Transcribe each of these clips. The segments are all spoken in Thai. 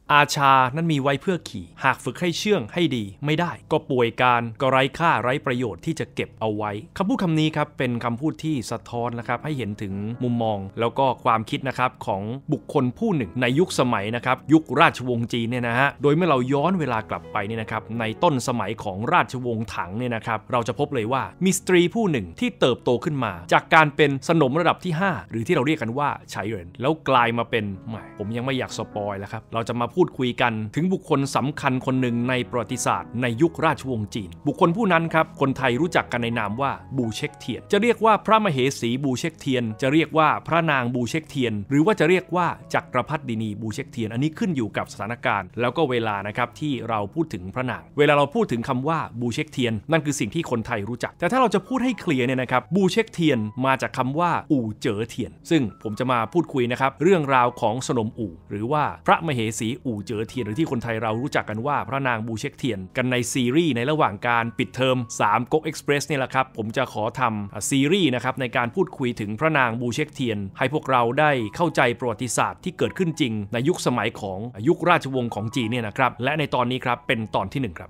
อาชานั้นมีไว้เพื่อขี่หากฝึกให้เชื่องให้ดีไม่ได้ก็ป่วยการก็ไร้ค่าไร้ประโยชน์ที่จะเก็บเอาไว้คำพูดคำนี้ครับเป็นคำพูดที่สะท้อนนะครับให้เห็นถึงมุมมองแล้วก็ความคิดนะครับของบุคคลผู้หนึ่งในยุคสมัยนะครับยุคราชวงศ์จีนเนี่ยนะฮะโดยเมื่อเราย้อนเวลากลับไปเนี่ยนะครับในต้นสมัยของราชวงศ์ถังเนี่ยนะครับเราจะพบเลยว่ามีสตรีผู้หนึ่งที่เติบโตขึ้นมาจากการเป็นสนมระดับที่5หรือที่เราเรียกกันว่าไฉเหรินแล้วกลายมาเป็นผมยังไม่อยากสปอยแล้วครับเราจะมาพูดคุยกันถึงบุคคลสำคัญคนหนึ่งในประวัติศาสตร์ในยุคราชวงศ์จีนบุคคลผู้นั้นครับคนไทยรู้จักกันในนามว่าบูเช็คเทียนจะเรียกว่าพระมเหสีบูเช็คเทียนจะเรียกว่าพระนางบูเช็คเทียนหรือว่าจะเรียกว่าจักรพรรดินีบูเช็คเทียนอันนี้ขึ้นอยู่กับสถานการณ์แล้วก็เวลานะครับที่เราพูดถึงพระนางเวลาเราพูดถึงคำว่าบูเช็คเทียนนั่นคือสิ่งที่คนไทยรู้จักแต่ถ้าเราจะพูดให้เคลียร์เนี่ยนะครับบูเช็คเทียนมาจากคำว่าอู่เจ๋อเทียนซึ่งผมจะมาพูดคุยนะครับเรื่องราวของสนมอู่หรือว่าพระมเหสีอู่เจ๋อเทียนหรือที่คนไทยเรารู้จักกันว่าพระนางบูเช็คเทียนกันในซีรีส์ในระหว่างการปิดเทอม3 ก๊กเอ็กซ์เพรสเนี่ยแหละครับผมจะขอทำซีรีส์นะครับในการพูดคุยถึงพระนางบูเช็คเทียนให้พวกเราได้เข้าใจประวัติศาสตร์ที่เกิดขึ้นจริงในยุคสมัยของยุคราชวงศ์ของจีนเนี่ยนะครับและในตอนนี้ครับเป็นตอนที่1ครับ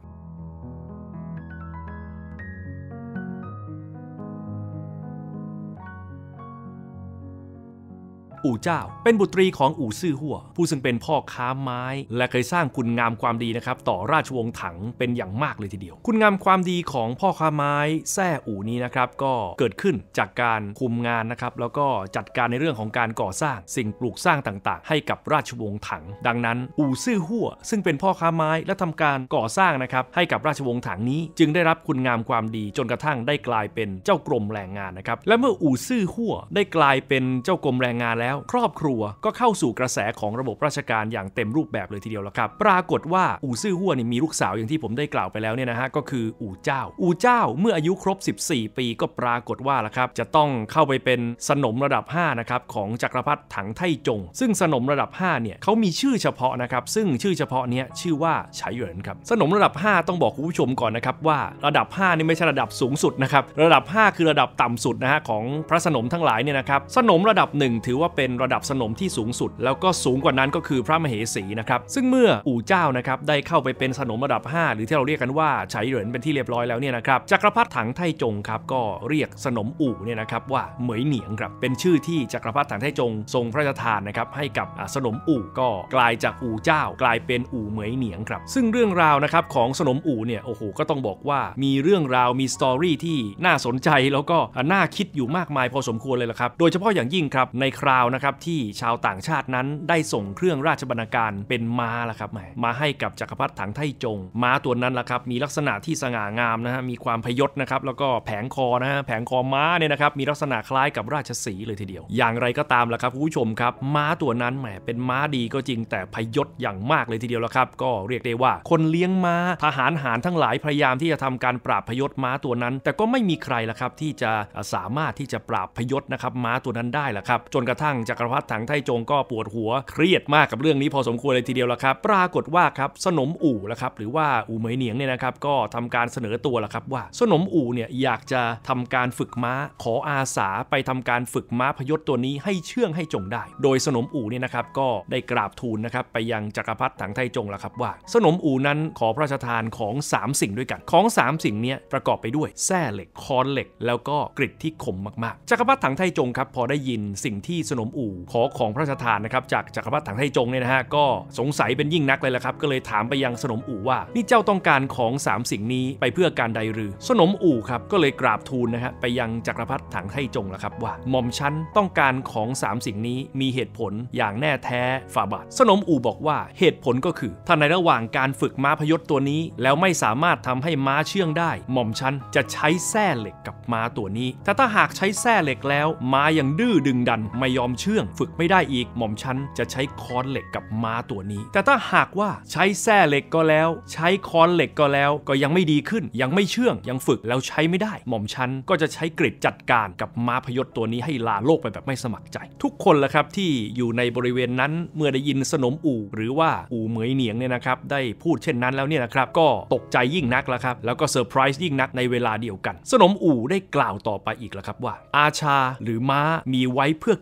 อู่เจ้าเป็นบุตรีของอู่ซื่อฮั่วผู้ซึ่งเป็นพ่อค้าไม้และเคยสร้างคุณงามความดีนะครับต่อราชวงศ์ถังเป็นอย่างมากเลยทีเดียวคุณงามความดีของพ่อค้าไม้แซ่อู่นี้นะครับก็เกิดขึ้นจากการคุมงานนะครับแล้วก็จัดการในเรื่องของการก่อสร้างสิ่งปลูกสร้างต่างๆให้กับราชวงศ์ถังดังนั้นอู่ซื่อฮั่วซึ่งเป็นพ่อค้าไม้และทำการก่อสร้างนะครับให้กับราชวงศ์ถังนี้จึงได้รับคุณงามความดีจนกระทั่งได้กลายเป็นเจ้ากรมแรงงานนะครับและเมื่ออู่ซื่อฮั่วได้กลายเป็นเจ้ากรมแรงงานแล้วครอบครัวก็เข้าสู่กระแสของระบบราชการอย่างเต็มรูปแบบเลยทีเดียวแล้วครับปรากฏว่าอู่ซื่อฮั่วนี่มีลูกสาวอย่างที่ผมได้กล่าวไปแล้วเนี่ยนะฮะก็คืออู่เจ้าเมื่ออายุครบ14 ปีก็ปรากฏว่าละครับจะต้องเข้าไปเป็นสนมระดับ5นะครับของจักรพรรดิถังไทจงซึ่งสนมระดับ5เนี่ยเขามีชื่อเฉพาะนะครับซึ่งชื่อเฉพาะเนี้ยชื่อว่าไฉเหรินครับสนมระดับ5ต้องบอกคุณผู้ชมก่อนนะครับว่าระดับ5นี่ไม่ใช่ระดับสูงสุดนะครับระดับ5คือระดับต่ำสุดนะฮะของพระสนมทั้งหลายเนี่ยนะครับสนมระดับ1ถือว่าเป็นระดับสนมที่สูงสุดแล้วก็สูงกว่านั้นก็คือพระมเหสีนะครับซึ่งเมื่ออู่เจ้านะครับได้เข้าไปเป็นสนมระดับ5หรือที่เราเรียกกันว่าไฉเหรินเป็นที่เรียบร้อยแล้วเนี่ยนะครับจักรพรรดิถังไทจงครับก็เรียกสนมอู่เนี่ยนะครับว่าเหมยเหนียงครับเป็นชื่อที่จักรพรรดิถังไทจงทรงพระราชทานนะครับให้กับสนมอู่ก็กลายจากอู่เจ้ากลายเป็นอู่เหมยเหนียงครับซึ่งเรื่องราวนะครับของสนมอู่เนี่ยโอ้โหก็ต้องบอกว่ามีเรื่องราวมีสตอรี่ที่น่าสนใจแล้วก็น่าคิดอยู่มากมายพอสมควรเลยละครับโดยเฉพาะอย่างยิ่งครับในคราวนะครับที่ชาวต่างชาตินั้นได้ส่งเครื่องราชบรรณาการเป็นม้าละครับมาให้กับจักรพรรดิถังไทจงม้าตัวนั้นละครับมีลักษณะที่สง่างามนะฮะมีความพยศนะครับแล้วก็แผงคอนะฮะแผงคอม้าเนี่ยนะครับมีลักษณะคล้ายกับราชสีห์เลยทีเดียวอย่างไรก็ตามละครับคุณผู้ชมครับม้าตัวนั้นแหมเป็นม้าดีก็จริงแต่พยศอย่างมากเลยทีเดียวละครับก็เรียกได้ว่าคนเลี้ยงม้าทหารหารทั้งหลายพยายามที่จะทำการปราบพยศม้าตัวนั้นแต่ก็ไม่มีใครละครับที่จะสามารถที่จะปราบพยศนะครับม้าตัวนั้นได้ละครับจนกระทั่งจักรพรรดิถังไทจงก็ปวดหัวเครียดมากกับเรื่องนี้พอสมควรเลยทีเดียวละครับปรากฏว่าครับสนมอู่ละครับหรือว่าอู่เหมยเหนียงเนี่ยนะครับก็ทำการเสนอตัวละครับว่าสนมอู่เนี่ยอยากจะทำการฝึกม้าขออาสาไปทำการฝึกม้าพยศตัวนี้ให้เชื่องให้จงได้โดยสนมอู่เนี่ยนะครับก็ได้กราบทูลนะครับไปยังจักรพรรดิถังไทจงละครับว่าสนมอู่นั้นขอพระราชทานของ3สิ่งด้วยกันของ3สิ่งนี้ประกอบไปด้วยแส้เหล็กค้อนเหล็กแล้วก็กริดที่คมมากๆจักรพรรดิถังไทจงครับพอได้ยินสิ่งที่สนมอู่ขอของพระราชทานนะครับจากจักรพรรดิถังไทจงเนี่ยนะฮะก็สงสัยเป็นยิ่งนักเลยละครับก็เลยถามไปยังสนมอู่ว่านี่เจ้าต้องการของ3สิ่งนี้ไปเพื่อการใดหรือสนมอู่ครับก็เลยกราบทูลนะฮะไปยังจักรพรรดิถังไทจงละครับว่าหม่อมชั้นต้องการของ3สิ่งนี้มีเหตุผลอย่างแน่แท้ฝ่าบาทสนมอู่บอกว่าเหตุผลก็คือถ้าในระหว่างการฝึกม้าพยศตัวนี้แล้วไม่สามารถทำให้ม้าเชื่องได้หม่อมชั้นจะใช้แส้เหล็กกับม้าตัวนี้แต่ถ้าหากใช้แส้เหล็กแล้วม้ายังดื้อดึงดันไม่ยอมเชื่องฝึกไม่ได้อีกหม่อมชั้นจะใช้ค้อนเหล็กกับม้าตัวนี้แต่ถ้าหากว่าใช้แส้เหล็กก็แล้วใช้ค้อนเหล็กก็แล้วก็ยังไม่ดีขึ้นยังไม่เชื่องยังฝึกแล้วใช้ไม่ได้หม่อมชั้นก็จะใช้กริดจัดการกับม้าพยศตัวนี้ให้ลาโลกไปแบบไม่สมัครใจทุกคนแหละครับที่อยู่ในบริเวณนั้นเมื่อได้ยินสนมอู่หรือว่าอู่เหมยเหนียงเนี่ยนะครับได้พูดเช่นนั้นแล้วเนี่ยนะครับก็ตกใจยิ่งนักแล้วครับแล้วก็เซอร์ไพรส์ยิ่งนักในเวลาเดียวกันสนมอู่ได้กล่าวต่อไปอีกแล้วครับว่าอาชาหรือม้ามีไว้เพื่อขี่ถ้า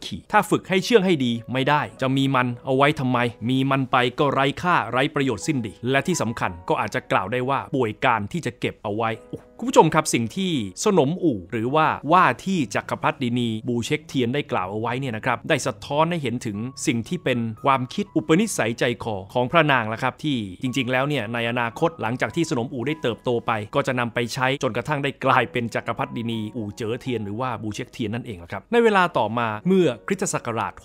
ฝึกให้เชื่องให้ดีไม่ได้จะมีมันเอาไว้ทำไมมีมันไปก็ไร้ค่าไร้ประโยชน์สิ้นดีและที่สำคัญก็อาจจะกล่าวได้ว่าป่วยการที่จะเก็บเอาไว้คุณผู้ชมครับสิ่งที่สนมอู่หรือว่าที่จักรพรรดินีบูเช็คเทียนได้กล่าวเอาไว้เนี่ยนะครับได้สะท้อนให้เห็นถึงสิ่งที่เป็นความคิดอุปนิสัยใจคอของพระนางละครับที่จริงๆแล้วเนี่ยในอนาคตหลังจากที่สนมอู่ได้เติบโตไปก็จะนำไปใช้จนกระทั่งได้กลายเป็นจักรพรรดินีอู่เจ๋อเทียนหรือว่าบูเช็คเทียนนั่นเองละครับในเวลาต่อมาเมื่อคริสตศักราช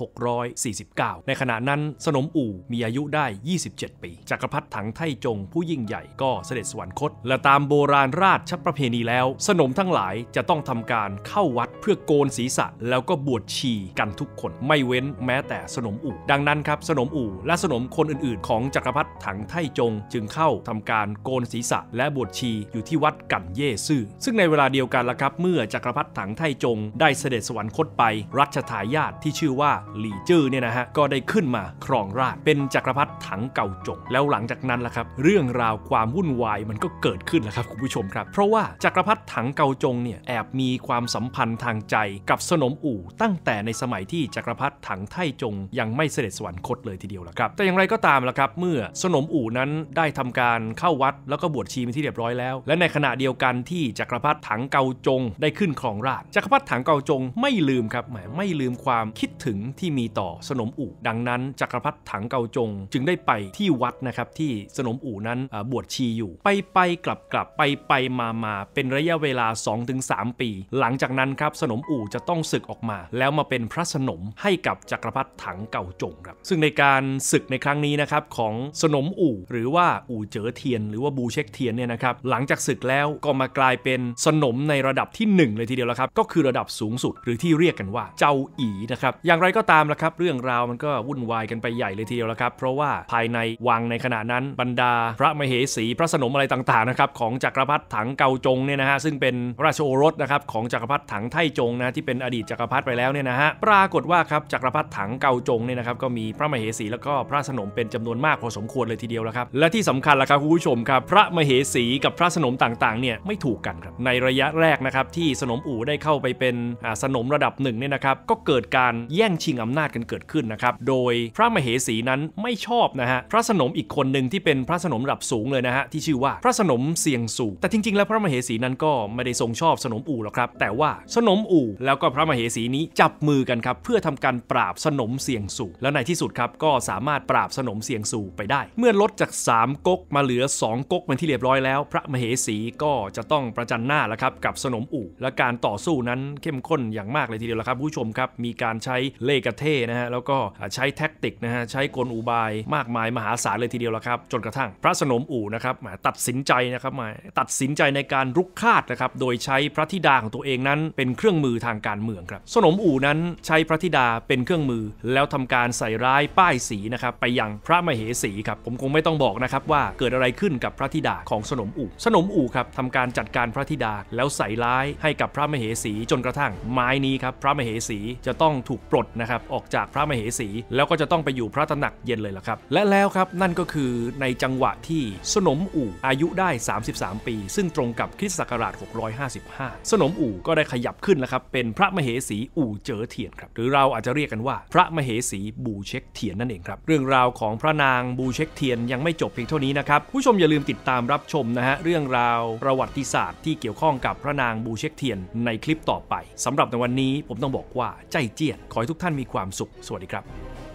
649ในขณะนั้นสนมอู่มีอายุได้27ปีจักรพรรดิถังไท่จงผู้ยิ่งใหญ่ก็เสด็จสวรรคตและตามโบราณราชประเพณีแล้วสนมทั้งหลายจะต้องทำการเข้าวัดเพื่อโกนศีรษะแล้วก็บวชชีกันทุกคนไม่เว้นแม้แต่สนมอู่ดังนั้นครับสนมอู่และสนมคนอื่นๆของจักรพรรดิถังไท่จงจึงเข้าทำการโกนศีรษะและบวชชีอยู่ที่วัดกั่นเย่ซื่อซึ่งในเวลาเดียวกันละครับเมื่อจักรพรรดิถังไท่จงได้เสด็จสวรรคตไปรัชทายาทที่ชื่อว่าหลี่จื้อเนี่ยนะฮะก็ได้ขึ้นมาครองราชย์เป็นจักรพรรดิถังเก่าจงแล้วหลังจากนั้นละครับเรื่องราวความวุ่นวายมันก็เกิดขึ้นแล้วครับคุณผู้ชมครับเพราะว่าจักรพรรดิถังเกาจงเนี่ยแอบมีความสัมพันธ์ทางใจกับสนมอู่ตั้งแต่ในสมัยที่จักรพรรดิถังไท่จงยังไม่เสด็จสวรรคตเลยทีเดียวละครับแต่อย่างไรก็ตามละครับเมื่อสนมอู่นั้นได้ทำการเข้าวัดแล้วก็บวชชีเป็นที่เรียบร้อยแล้วและในขณะเดียวกันที่จักรพรรดิถังเกาจงได้ขึ้นครองราชย์จักรพรรดิถังเกาจงไม่ลืมครับไม่ลืมความคิดถึงที่มีต่อสนมอู่ดังนั้นจักรพรรดิถังเกาจงจึงได้ไปที่วัดนะครับที่สนมอู่นั้นบวชชีอยู่ไปกลับไปมาเป็นระยะเวลา 2-3 ปีหลังจากนั้นครับสนมอู่จะต้องศึกออกมาแล้วมาเป็นพระสนมให้กับจักรพรรดิถังเก่าจงครับซึ่งในการศึกในครั้งนี้นะครับของสนมอู่หรือว่าอู่เจ๋อเทียนหรือว่าบูเช็คเทียนเนี่ยนะครับหลังจากศึกแล้วก็มากลายเป็นสนมในระดับที่1เลยทีเดียวแล้วครับก็คือระดับสูงสุดหรือที่เรียกกันว่าเจ้าอีนะครับอย่างไรก็ตามละครับเรื่องราวมันก็วุ่นวายกันไปใหญ่เลยทีเดียวแล้วครับเพราะว่าภายในวังในขณะนั้นบรรดาพระมเหสีพระสนมอะไรต่างๆนะครับของจักรพรรดิถังเก่าจงเนี่ยนะฮะซึ่งเป็นราชโอรสนะครับของจักรพรรดิถังไท่จงนะที่เป็นอดีตจักรพรรดิไปแล้วเนี่ยนะฮะปรากฏว่าครับจักรพรรดิถังเก่าจงเนี่ยนะครับก็มีพระมเหสีแล้วก็พระสนมเป็นจำนวนมากพอสมควรเลยทีเดียวแล้วครับและที่สำคัญละครับคุณผู้ชมครับพระมเหสีกับพระสนมต่างๆเนี่ยไม่ถูกกันครับในระยะแรกนะครับที่สนมอู่ได้เข้าไปเป็นสนมระดับ1เนี่ยนะครับก็เกิดการแย่งชิงอำนาจกันเกิดขึ้นนะครับโดยพระมเหสีนั้นไม่ชอบนะฮะพระสนมอีกคนหนึ่งที่เป็นพระสนมระดับสูงเลยนะฮะที่ชื่อว่าพระสนมเสียงสูแต่จริงๆแล้วพระมเหสีนั้นก็ไม่ได้ทรงชอบสนมอู่หรอกครับแต่ว่าสนมอู่แล้วก็พระมเหสีนี้จับมือกันครับเพื่อทำการปราบสนมเสียงสูแล้วในที่สุดครับก็สามารถปราบสนมเสียงสูไปได้เมื่อลดจาก3ก๊กมาเหลือ2ก๊กเป็นที่เรียบร้อยแล้วพระมเหสีก็จะต้องประจันหน้าแล้วครับกับสนมอู่และการต่อสู้นั้นเข้มข้นอย่างมากเลยทีเดียวละครับผู้ชมครับมีการใช้เล่ห์กระเท่นะฮะแล้วก็ใช้แท็กติกนะฮะใช้กลอุบายมากมายมหาศาลเลยทีเดียวละครับจนกระทั่งพระสนมอู่นะครับตัดสินใจในการรุกคาดนะครับโดยใช้พระธิดาของตัวเองนั้นเป็นเครื่องมือทางการเมืองครับสนมอู่นั้นใช้พระธิดาเป็นเครื่องมือแล้วทำการใส่ร้ายป้ายสีนะครับไปยังพระมเหสีครับผมคงไม่ต้องบอกนะครับว่าเกิดอะไรขึ้นกับพระธิดาของสนมอู่ครับทำการจัดการพระธิดาแล้วใส่ร้ายให้กับพระมเหสีจนกระทั่งไม้นี้ครับพระมเหสีจะต้องถูกปลดนะครับออกจากพระมเหสีแล้วก็จะต้องไปอยู่พระตำหนักเย็นเลยล่ะครับและแล้วครับนั่นก็คือในจังหวะที่สนมอู่อายุได้33ปีซึ่งตรงกับคริสตศักราช655สนมอู่ก็ได้ขยับขึ้นแล้วครับเป็นพระมเหสีอู่เจ๋อเทียนครับหรือเราอาจจะเรียกกันว่าพระมเหสีบูเช็คเทียนนั่นเองครับเรื่องราวของพระนางบูเช็คเทียนยังไม่จบเพียงเท่านี้นะครับผู้ชมอย่าลืมติดตามรับชมนะฮะเรื่องราวประวัติศาสตร์ที่เกี่ยวข้องกับพระนางบูเช็คเทียนในคลิปต่อไปสำหรับในวันนี้ผมต้องบอกว่าใจเจี้ยนขอให้ทุกท่านมีความสุขสวัสดีครับ